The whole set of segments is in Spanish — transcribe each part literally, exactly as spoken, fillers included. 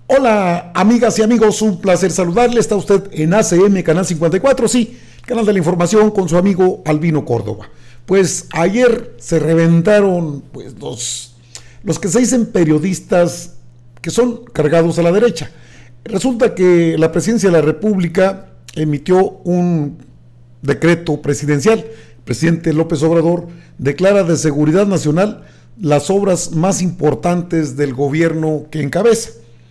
Hola amigas y amigos, un placer saludarle. Está usted en A C M Canal cincuenta y cuatro, sí, canal de la información, con su amigo Albino Córdoba. Pues ayer se reventaron pues los, los que se dicen periodistas que son cargados a la derecha. Resulta que la Presidencia de la República emitió un decreto presidencial. El presidente López Obrador declara de seguridad nacional las obras más importantes del gobierno que encabeza.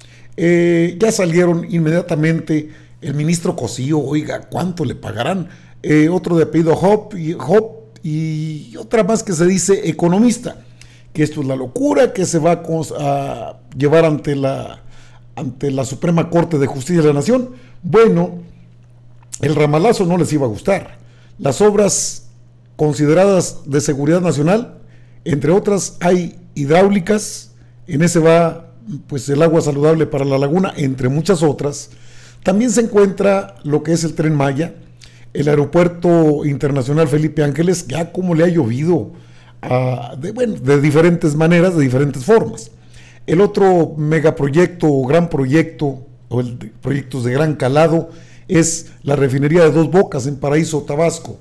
Eh, ya salieron inmediatamente el ministro Cosío, oiga, ¿cuánto le pagarán? Eh, otro de apellido Hop y, Hop y otra más que se dice economista, que esto es la locura, que se va a, a llevar ante la, ante la Suprema Corte de Justicia de la Nación. Bueno, el ramalazo no les iba a gustar. Las obras consideradas de seguridad nacional, entre otras, hay hidráulicas, en ese va pues el agua saludable para la laguna, entre muchas otras. También se encuentra lo que es el Tren Maya, el Aeropuerto Internacional Felipe Ángeles, ya como le ha llovido uh, de, bueno, de diferentes maneras, de diferentes formas. El otro megaproyecto o gran proyecto, o el de proyectos de gran calado, es la refinería de Dos Bocas en Paraíso, Tabasco.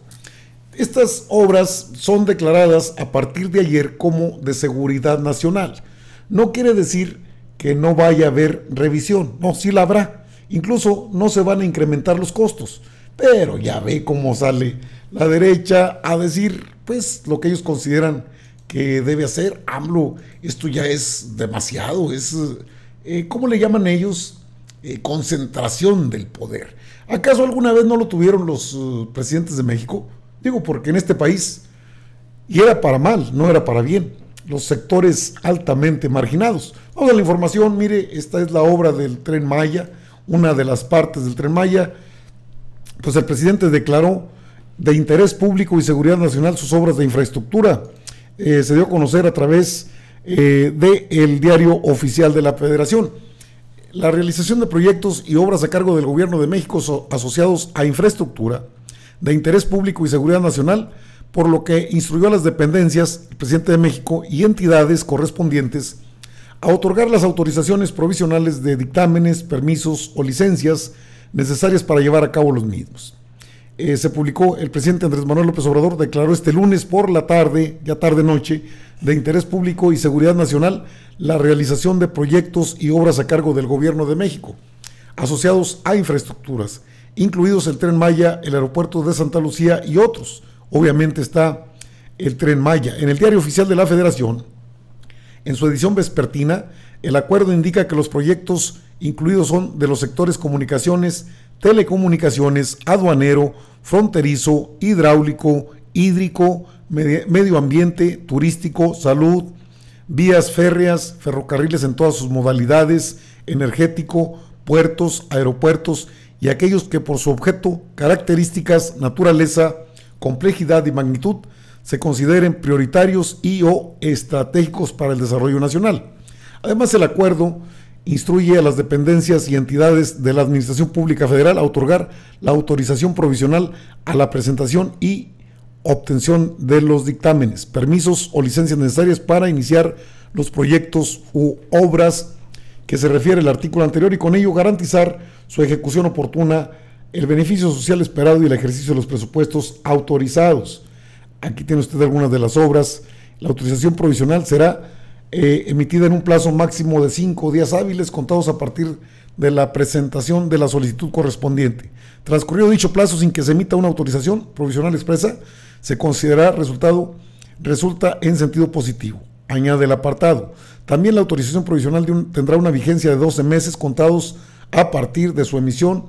Estas obras son declaradas a partir de ayer como de seguridad nacional. No quiere decir que no vaya a haber revisión, no, sí la habrá, incluso no se van a incrementar los costos, pero ya ve cómo sale la derecha a decir pues lo que ellos consideran que debe hacer. AMLO, esto ya es demasiado, es, eh, ¿cómo le llaman ellos? Eh, concentración del poder. ¿Acaso alguna vez no lo tuvieron los uh, presidentes de México? Digo, porque en este país, y era para mal, no era para bien, los sectores altamente marginados. Vamos a la información. Mire, esta es la obra del Tren Maya, una de las partes del Tren Maya. Pues el presidente declaró de interés público y seguridad nacional sus obras de infraestructura. Eh, se dio a conocer a través eh, del Diario Oficial de la Federación. La realización de proyectos y obras a cargo del Gobierno de México so, asociados a infraestructura de interés público y seguridad nacional, por lo que instruyó a las dependencias, el presidente de México y entidades correspondientes a otorgar las autorizaciones provisionales de dictámenes, permisos o licencias necesarias para llevar a cabo los mismos. Eh, se publicó, el presidente Andrés Manuel López Obrador declaró este lunes por la tarde, ya tarde noche, de interés público y seguridad nacional, la realización de proyectos y obras a cargo del Gobierno de México, asociados a infraestructuras, incluidos el Tren Maya, el Aeropuerto de Santa Lucía y otros. Obviamente está el Tren Maya. En el Diario Oficial de la Federación, en su edición vespertina, el acuerdo indica que los proyectos incluidos son de los sectores comunicaciones, telecomunicaciones, aduanero, fronterizo, hidráulico, hídrico, medio ambiente, turístico, salud, vías férreas, ferrocarriles en todas sus modalidades, energético, puertos, aeropuertos y aquellos que por su objeto, características, naturaleza, complejidad y magnitud se consideren prioritarios y o estratégicos para el desarrollo nacional. Además, el acuerdo instruye a las dependencias y entidades de la Administración Pública Federal a otorgar la autorización provisional a la presentación y obtención de los dictámenes, permisos o licencias necesarias para iniciar los proyectos u obras que se refiere el artículo anterior y con ello garantizar su ejecución oportuna, el beneficio social esperado y el ejercicio de los presupuestos autorizados. Aquí tiene usted algunas de las obras. La autorización provisional será eh, emitida en un plazo máximo de cinco días hábiles contados a partir de la presentación de la solicitud correspondiente. Transcurrido dicho plazo sin que se emita una autorización provisional expresa, se considerará resultado resulta en sentido positivo. Añade el apartado. También la autorización provisional de un, tendrá una vigencia de doce meses contados a partir de su emisión,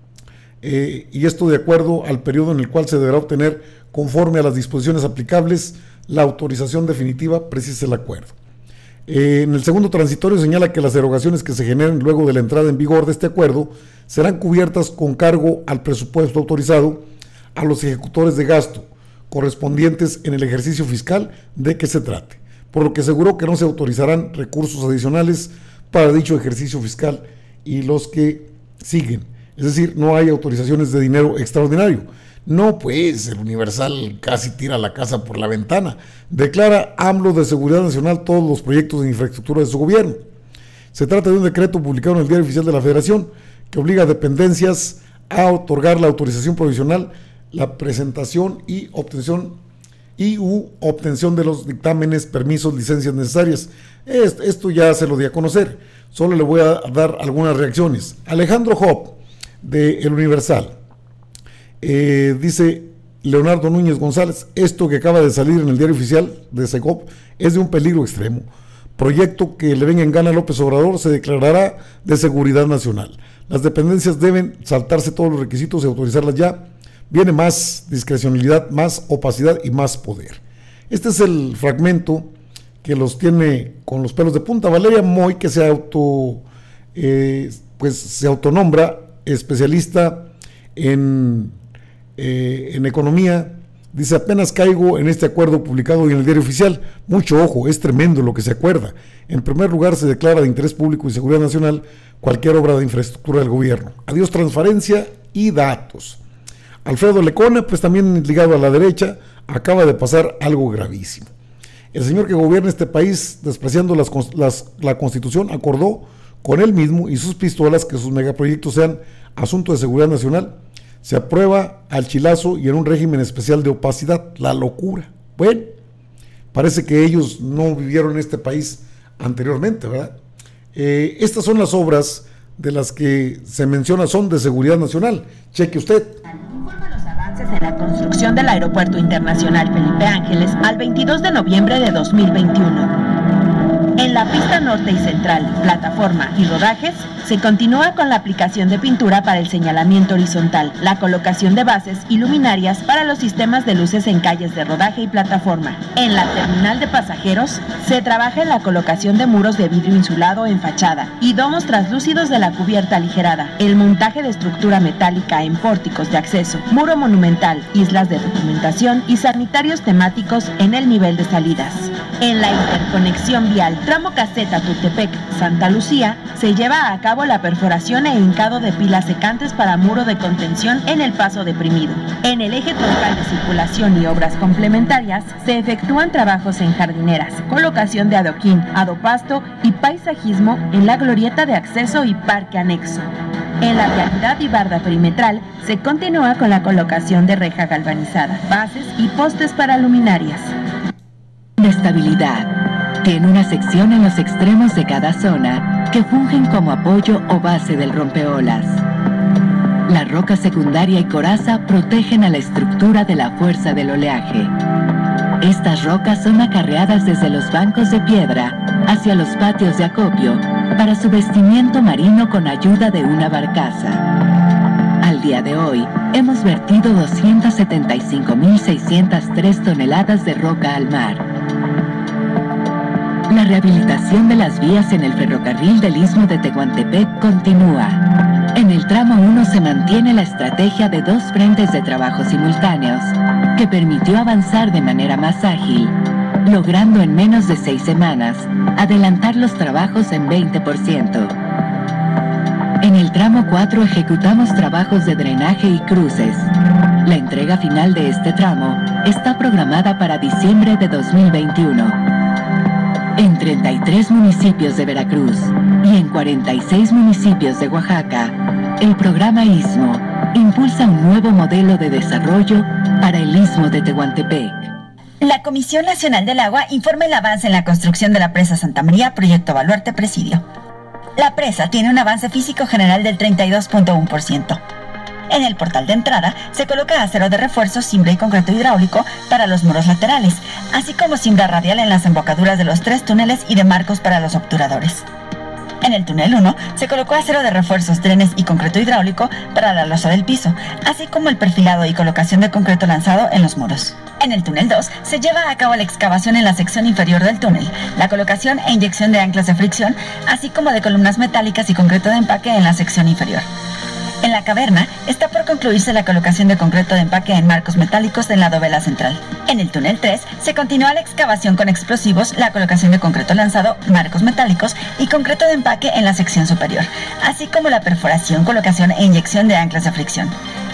eh, y esto de acuerdo al periodo en el cual se deberá obtener, conforme a las disposiciones aplicables, la autorización definitiva, precisa el acuerdo. Eh, en el segundo transitorio señala que las erogaciones que se generen luego de la entrada en vigor de este acuerdo serán cubiertas con cargo al presupuesto autorizado a los ejecutores de gasto correspondientes en el ejercicio fiscal de que se trate, por lo que aseguró que no se autorizarán recursos adicionales para dicho ejercicio fiscal y los que siguen. Es decir, no hay autorizaciones de dinero extraordinario. No, pues, el Universal casi tira la casa por la ventana. Declara AMLO de seguridad nacional todos los proyectos de infraestructura de su gobierno. Se trata de un decreto publicado en el Diario Oficial de la Federación que obliga a dependencias a otorgar la autorización provisional, la presentación y obtención y u obtención de los dictámenes, permisos, licencias necesarias. Esto ya se lo di a conocer, solo le voy a dar algunas reacciones. Alejandro Job, de El Universal, eh, dice Leonardo Núñez González, esto que acaba de salir en el Diario Oficial de Segov es de un peligro extremo. Proyecto que le venga en gana a López Obrador se declarará de seguridad nacional. Las dependencias deben saltarse todos los requisitos y autorizarlas ya. Viene más discrecionalidad, más opacidad y más poder. Este es el fragmento que los tiene con los pelos de punta. Valeria Moy, que se auto, eh, pues se autonombra especialista en, eh, en economía, dice: apenas caigo en este acuerdo publicado en el Diario Oficial. Mucho ojo, es tremendo lo que se acuerda. En primer lugar, se declara de interés público y seguridad nacional cualquier obra de infraestructura del gobierno. Adiós transparencia y datos. Alfredo Lecona, pues también ligado a la derecha, acaba de pasar algo gravísimo. El señor que gobierna este país, despreciando las, las, la Constitución, acordó con él mismo y sus pistolas que sus megaproyectos sean asunto de seguridad nacional. Se aprueba al chilazo y en un régimen especial de opacidad. La locura. Bueno, parece que ellos no vivieron en este país anteriormente, ¿verdad? Eh, estas son las obras de las que se menciona, son de seguridad nacional. Cheque usted. Informa los avances en la construcción del Aeropuerto Internacional Felipe Ángeles al veintidós de noviembre de dos mil veintiuno. En la pista norte y central, plataforma y rodajes, se continúa con la aplicación de pintura para el señalamiento horizontal, la colocación de bases y luminarias para los sistemas de luces en calles de rodaje y plataforma. En la terminal de pasajeros, se trabaja en la colocación de muros de vidrio insulado en fachada y domos translúcidos de la cubierta aligerada, el montaje de estructura metálica en pórticos de acceso, muro monumental, islas de documentación y sanitarios temáticos en el nivel de salidas. En la interconexión vial tramo Caseta-Tultepec-Santa Lucía, se lleva a cabo la perforación e hincado de pilas secantes para muro de contención en el paso deprimido. En el eje troncal de circulación y obras complementarias, se efectúan trabajos en jardineras, colocación de adoquín, adopasto y paisajismo en la glorieta de acceso y parque anexo. En la vialidad y barda perimetral, se continúa con la colocación de reja galvanizada, bases y postes para luminarias. De estabilidad. Tiene una sección en los extremos de cada zona que fungen como apoyo o base del rompeolas. La roca secundaria y coraza protegen a la estructura de la fuerza del oleaje. Estas rocas son acarreadas desde los bancos de piedra hacia los patios de acopio para su vestimiento marino con ayuda de una barcaza. Al día de hoy, hemos vertido doscientas setenta y cinco mil seiscientas tres toneladas de roca al mar. La rehabilitación de las vías en el ferrocarril del Istmo de Tehuantepec continúa. En el tramo uno se mantiene la estrategia de dos frentes de trabajo simultáneos, que permitió avanzar de manera más ágil, logrando en menos de seis semanas adelantar los trabajos en veinte por ciento. En el tramo cuatro ejecutamos trabajos de drenaje y cruces. La entrega final de este tramo está programada para diciembre de dos mil veintiuno. En treinta y tres municipios de Veracruz y en cuarenta y seis municipios de Oaxaca, el programa Istmo impulsa un nuevo modelo de desarrollo para el Istmo de Tehuantepec. La Comisión Nacional del Agua informa el avance en la construcción de la presa Santa María, proyecto Baluarte Presidio. La presa tiene un avance físico general del treinta y dos punto uno por ciento. En el portal de entrada se coloca acero de refuerzo, cimbra y concreto hidráulico para los muros laterales, así como cimbra radial en las embocaduras de los tres túneles y de marcos para los obturadores. En el túnel uno se colocó acero de refuerzos, drenes y concreto hidráulico para la losa del piso, así como el perfilado y colocación de concreto lanzado en los muros. En el túnel dos se lleva a cabo la excavación en la sección inferior del túnel, la colocación e inyección de anclas de fricción, así como de columnas metálicas y concreto de empaque en la sección inferior. En la caverna está por concluirse la colocación de concreto de empaque en marcos metálicos en la dovela central. En el túnel tres se continúa la excavación con explosivos, la colocación de concreto lanzado, marcos metálicos y concreto de empaque en la sección superior, así como la perforación, colocación e inyección de anclas de fricción.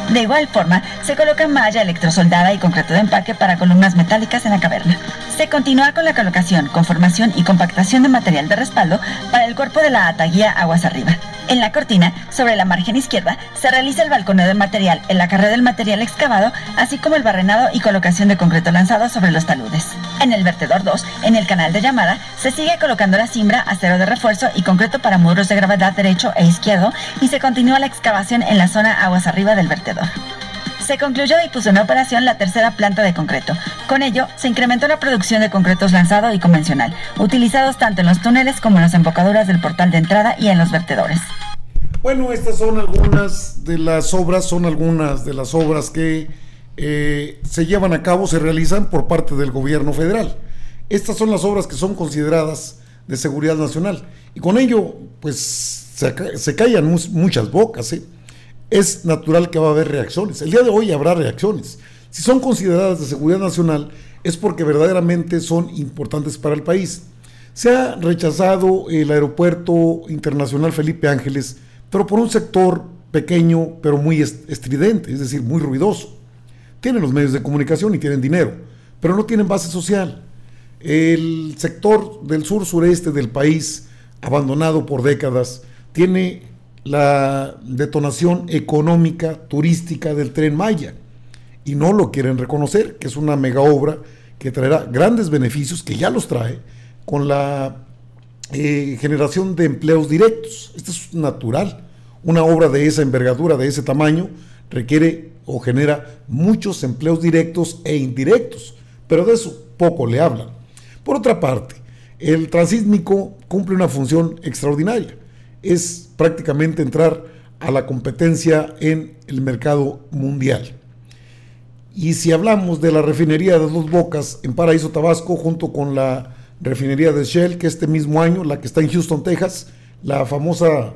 De igual forma, se coloca malla electrosoldada y concreto de empaque para columnas metálicas en la caverna. Se continúa con la colocación, conformación y compactación de material de respaldo para el cuerpo de la ataguía aguas arriba. En la cortina, sobre la margen izquierda, se realiza el balconeo del material, el acarreo del material excavado, así como el barrenado y colocación de concreto lanzado sobre los taludes. En el vertedor dos, en el canal de llamada, se sigue colocando la cimbra, acero de refuerzo y concreto para muros de gravedad derecho e izquierdo, y se continúa la excavación en la zona aguas arriba del vertedor. Se concluyó y puso en operación la tercera planta de concreto. Con ello, se incrementó la producción de concretos lanzado y convencional, utilizados tanto en los túneles como en las embocaduras del portal de entrada y en los vertedores. Bueno, estas son algunas de las obras, son algunas de las obras que eh, se llevan a cabo, se realizan por parte del gobierno federal. Estas son las obras que son consideradas de seguridad nacional, y con ello, pues, se, se callan mu muchas bocas, ¿eh? Es natural que va a haber reacciones. El día de hoy habrá reacciones. Si son consideradas de seguridad nacional, es porque verdaderamente son importantes para el país. Se ha rechazado el Aeropuerto Internacional Felipe Ángeles, pero por un sector pequeño, pero muy estridente, es decir, muy ruidoso. Tienen los medios de comunicación y tienen dinero, pero no tienen base social. El sector del sur-sureste del país, abandonado por décadas, tiene la detonación económica, turística del Tren Maya, y no lo quieren reconocer, que es una mega obra que traerá grandes beneficios, que ya los trae, con la eh, generación de empleos directos. Esto es natural. Una obra de esa envergadura, de ese tamaño, requiere o genera muchos empleos directos e indirectos, pero de eso poco le hablan. Por otra parte, el transísmico cumple una función extraordinaria. Es prácticamente entrar a la competencia en el mercado mundial. Y si hablamos de la refinería de Dos Bocas en Paraíso, Tabasco, junto con la refinería de Shell, que este mismo año, la que está en Houston, Texas, la famosa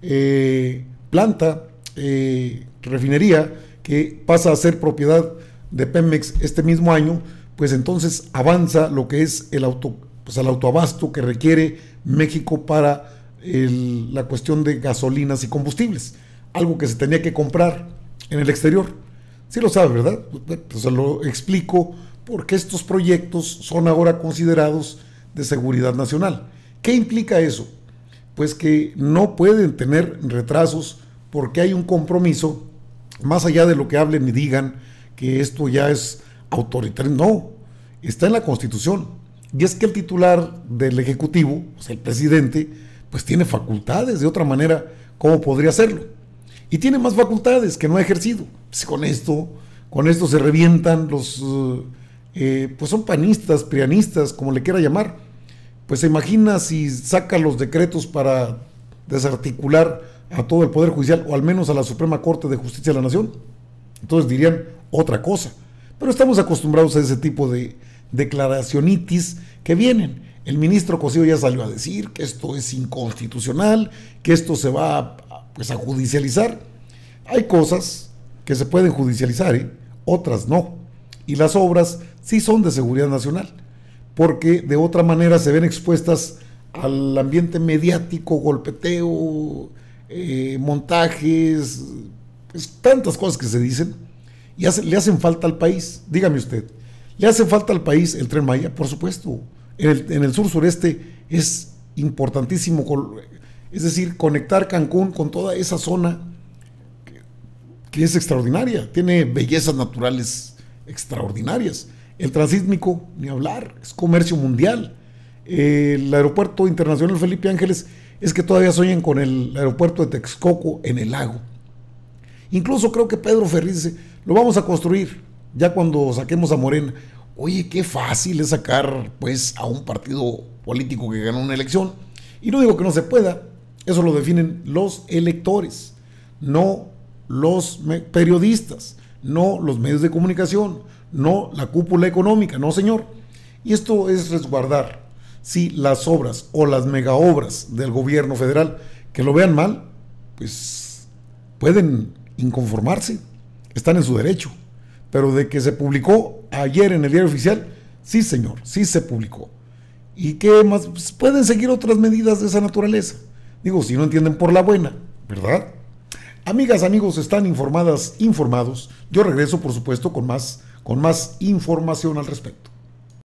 eh, planta, eh, refinería, que pasa a ser propiedad de Pemex este mismo año, pues entonces avanza lo que es el, auto, pues el autoabasto que requiere México para el, la cuestión de gasolinas y combustibles, algo que se tenía que comprar en el exterior. Sí lo sabe, ¿verdad? Pues se lo explico, porque estos proyectos son ahora considerados de seguridad nacional. ¿Qué implica eso? Pues que no pueden tener retrasos porque hay un compromiso, más allá de lo que hablen y digan que esto ya es autoritario. No, está en la Constitución. Y es que el titular del Ejecutivo, o sea, el presidente, pues tiene facultades. De otra manera, ¿cómo podría hacerlo? Y tiene más facultades que no ha ejercido. Pues con esto, con esto se revientan los, eh, pues son panistas, prianistas, como le quiera llamar. Pues se imagina si saca los decretos para desarticular a todo el Poder Judicial, o al menos a la Suprema Corte de Justicia de la Nación. Entonces dirían otra cosa. Pero estamos acostumbrados a ese tipo de declaracionitis que vienen. El ministro Cosío ya salió a decir que esto es inconstitucional, que esto se va a, pues, a judicializar. Hay cosas que se pueden judicializar, ¿eh? Otras no. Y las obras sí son de seguridad nacional, porque de otra manera se ven expuestas al ambiente mediático, golpeteo, eh, montajes, pues, tantas cosas que se dicen, y hace, le hacen falta al país. Dígame usted, ¿le hace falta al país el Tren Maya? Por supuesto. En el, en el sur sureste es importantísimo, es decir, conectar Cancún con toda esa zona que, que es extraordinaria, tiene bellezas naturales extraordinarias. El transísmico, ni hablar, es comercio mundial. El Aeropuerto Internacional Felipe Ángeles es que todavía sueñan con el aeropuerto de Texcoco en el lago. Incluso creo que Pedro Ferriz dice, lo vamos a construir ya cuando saquemos a Morena. Oye, qué fácil es sacar pues a un partido político que ganó una elección. Y no digo que no se pueda, eso lo definen los electores, no los periodistas, no los medios de comunicación, no la cúpula económica, no señor. Y esto es resguardar, si las obras o las mega obras del gobierno federal que lo vean mal, pues pueden inconformarse, están en su derecho. Pero de que se publicó ayer en el Diario Oficial, sí señor, sí se publicó. ¿Y qué más? Pues pueden seguir otras medidas de esa naturaleza. Digo, si no entienden por la buena, ¿verdad? Amigas, amigos, están informadas, informados. Yo regreso, por supuesto, con más, con más información al respecto.